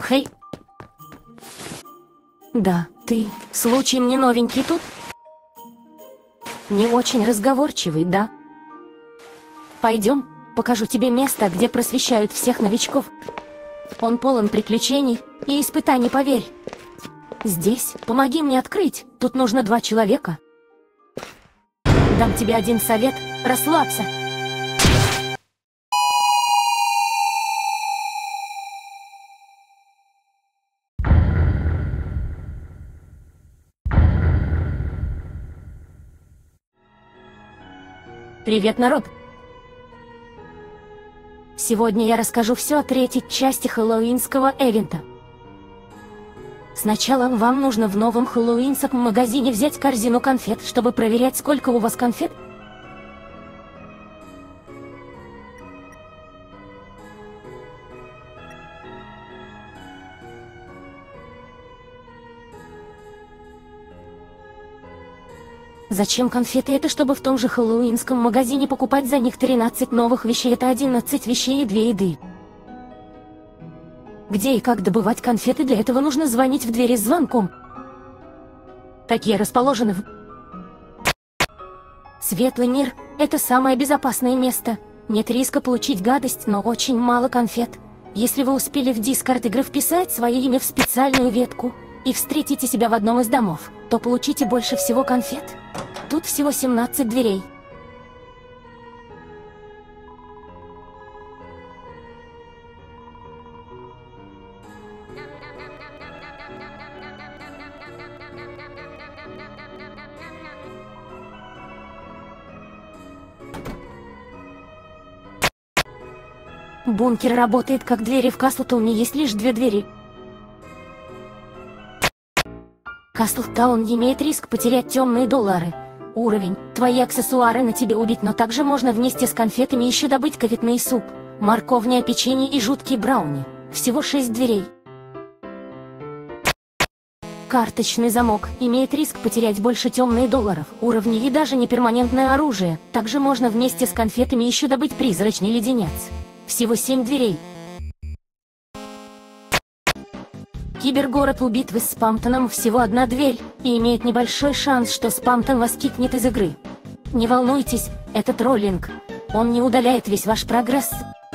Хей. Да, ты. Случай мне новенький тут? Не очень разговорчивый, да? Пойдем, покажу тебе место, где просвещают всех новичков. Он полон приключений и испытаний, поверь. Здесь, помоги мне открыть, тут нужно 2 человека. Дам тебе один совет, расслабься. Привет, народ! Сегодня я расскажу все о 3-й части хэллоуинского эвента. Сначала вам нужно в новом хэллоуинском магазине взять корзину конфет, чтобы проверять, сколько у вас конфет. Зачем конфеты? Это чтобы в том же хэллоуинском магазине покупать за них 13 новых вещей. Это 11 вещей и 2 еды. Где и как добывать конфеты? Для этого нужно звонить в двери с звонком. Такие расположены в... Светлый мир – это самое безопасное место. Нет риска получить гадость, но очень мало конфет. Если вы успели в дискорд игры вписать свое имя в специальную ветку и встретите себя в одном из домов, то получите больше всего конфет. Тут всего 17 дверей. Бункер работает как двери в Каслтауне, есть лишь 2 двери. Каслтаун имеет риск потерять темные доллары. Уровень. Твои аксессуары на тебе убить, но также можно вместе с конфетами еще добыть кофейный суп, морковное печенье и жуткие брауни. Всего 6 дверей. Карточный замок. Имеет риск потерять больше темные долларов, уровни и даже неперманентное оружие. Также можно вместе с конфетами еще добыть призрачный леденец. Всего 7 дверей. Кибергород у битвы с Спамптоном всего 1 дверь, и имеет небольшой шанс, что Спамптон вас кикнет из игры. Не волнуйтесь, это троллинг. Он не удаляет весь ваш прогресс.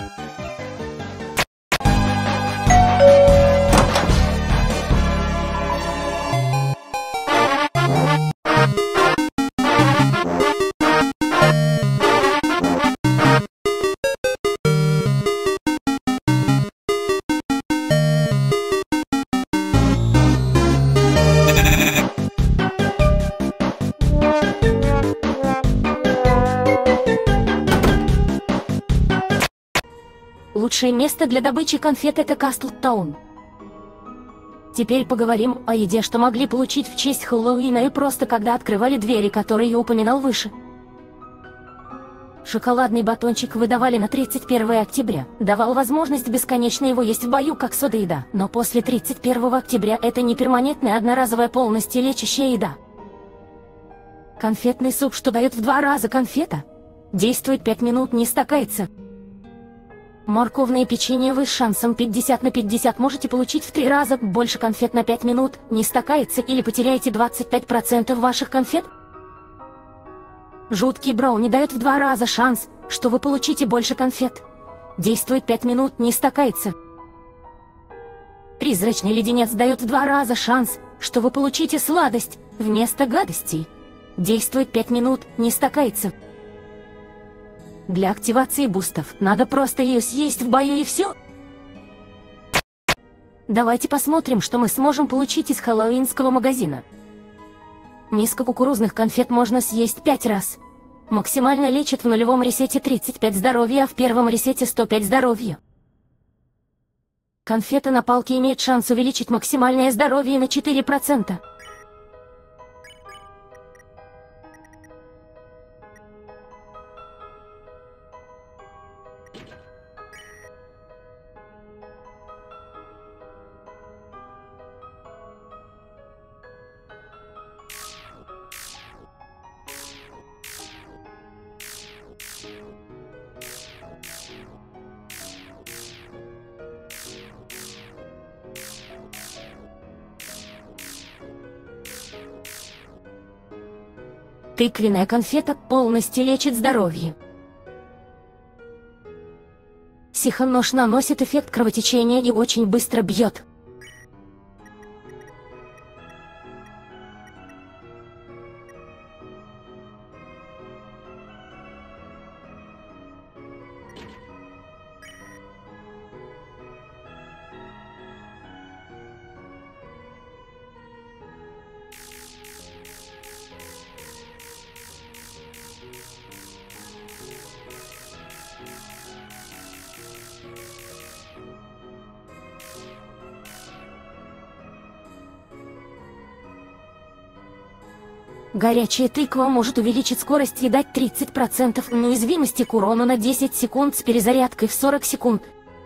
Лучшее место для добычи конфет — это Каслтаун. Теперь поговорим о еде, что могли получить в честь Хэллоуина и просто когда открывали двери, которые я упоминал выше. Шоколадный батончик выдавали на 31 октября. Давал возможность бесконечно его есть в бою, как сода-еда. Но после 31 октября это не перманентная одноразовая полностью лечащая еда. Конфетный суп, что дает в 2 раза конфета. Действует 5 минут, не стакается. Морковное печенье вы с шансом 50 на 50 можете получить в 3 раза больше конфет на 5 минут, не стакается или потеряете 25% ваших конфет. Жуткий брауни дает в 2 раза шанс, что вы получите больше конфет. Действует 5 минут, не стакается. Призрачный леденец дает в 2 раза шанс, что вы получите сладость вместо гадостей. Действует 5 минут, не стакается. Для активации бустов надо просто ее съесть в бою и все. Давайте посмотрим, что мы сможем получить из хэллоуинского магазина. Низкокукурузных конфет можно съесть 5 раз. Максимально лечит в нулевом ресете 35 здоровья, а в первом ресете 105 здоровья. Конфета на палке имеет шанс увеличить максимальное здоровье на 4%. Тыквенная конфета полностью лечит здоровье. Сихонож наносит эффект кровотечения и очень быстро бьет. Горячая тыква может увеличить скорость и дать 30% неуязвимости к урону на 10 секунд с перезарядкой в 40 секунд.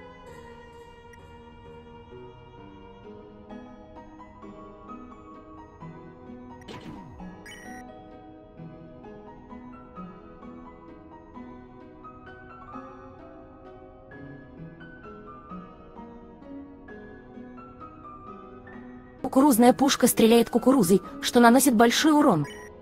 Кукурузная пушка стреляет кукурузой, что наносит большой урон.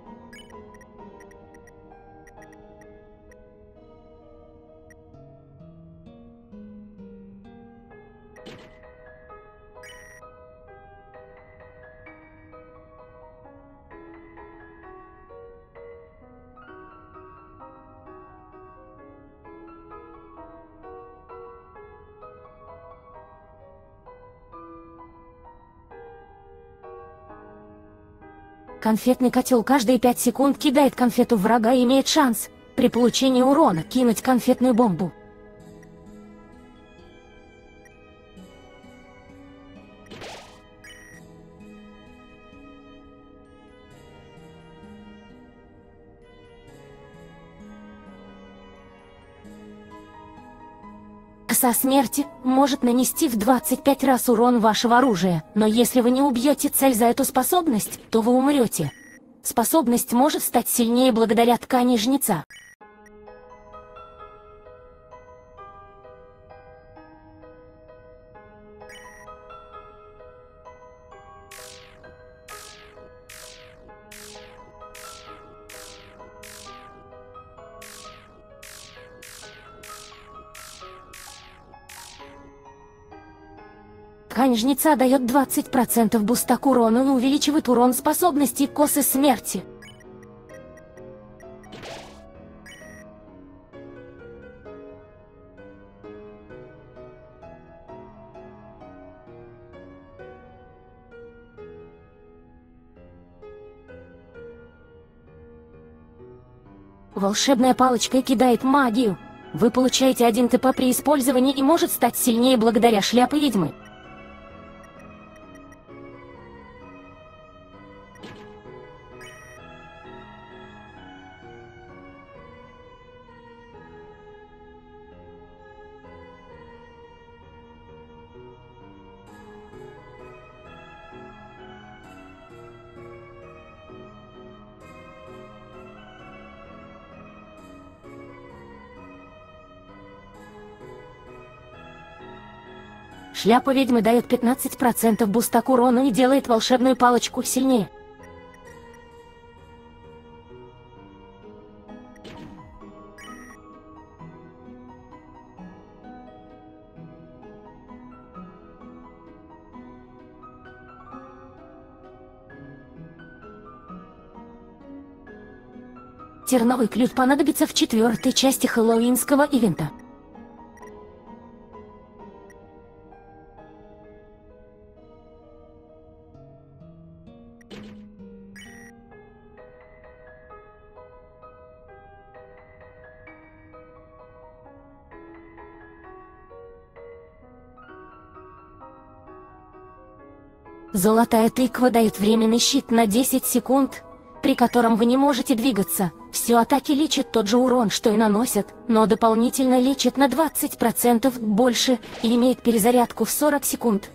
Конфетный котел каждые 5 секунд кидает конфету врага и имеет шанс, при получении урона, кинуть конфетную бомбу. Коса смерти может нанести в 25 раз урон вашего оружия, но если вы не убьете цель за эту способность, то вы умрете. Способность может стать сильнее благодаря ткани жнеца. Ткань жнеца дает 20% буста к урону и увеличивает урон способностей косы смерти. Волшебная палочка кидает магию. Вы получаете 1 ТП при использовании и может стать сильнее благодаря шляпе ведьмы. Шляпа ведьмы дает 15% буста к урону и делает волшебную палочку сильнее. Терновый ключ понадобится в 4-й части хэллоуинского ивента. Золотая тыква дает временный щит на 10 секунд, при котором вы не можете двигаться. Все атаки лечат тот же урон, что и наносят, но дополнительно лечит на 20% больше и имеет перезарядку в 40 секунд.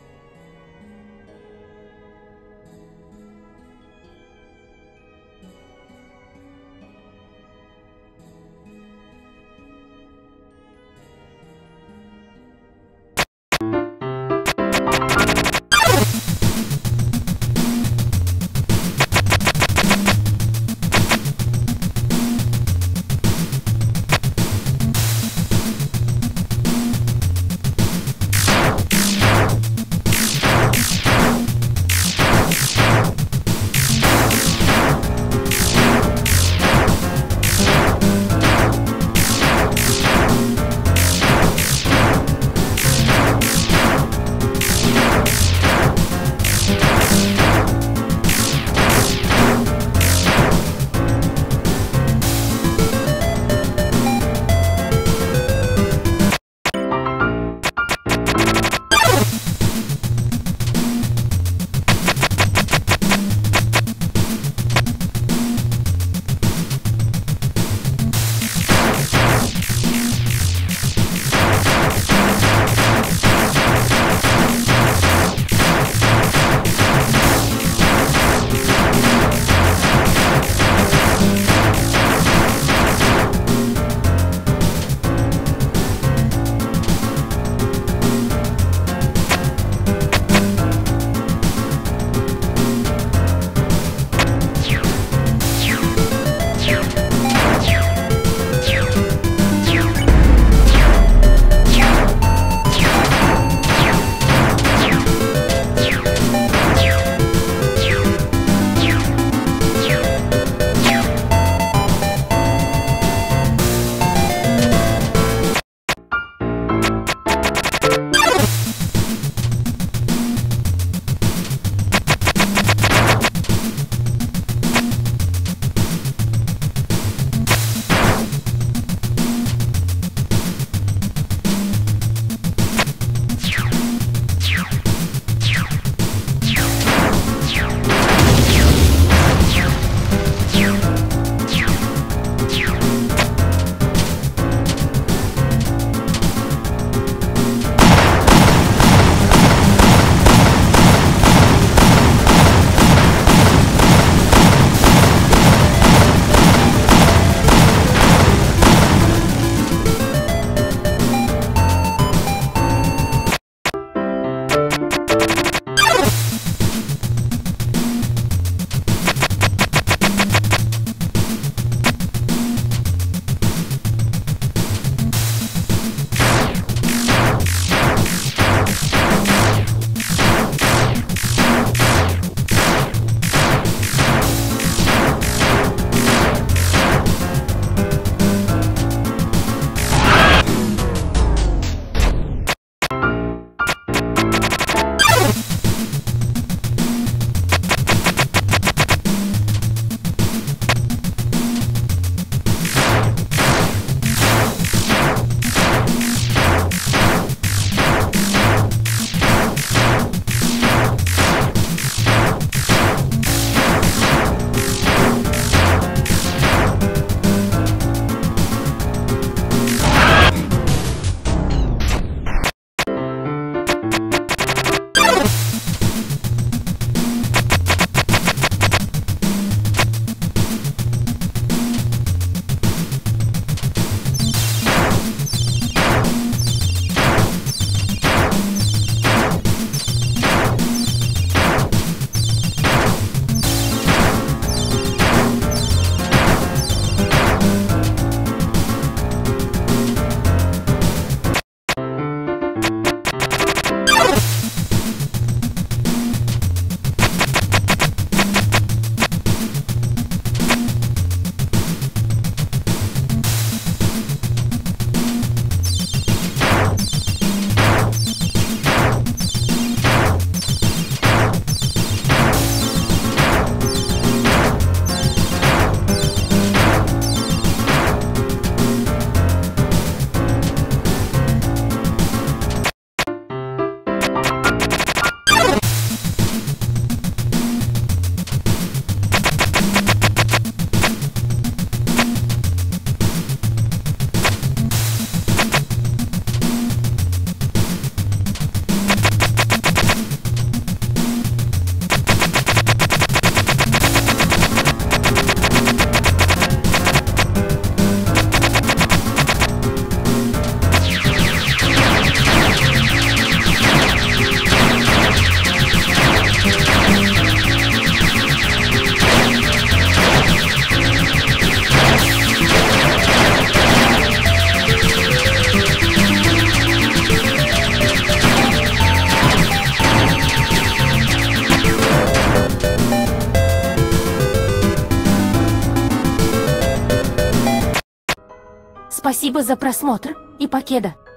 Спасибо за просмотр и покеда.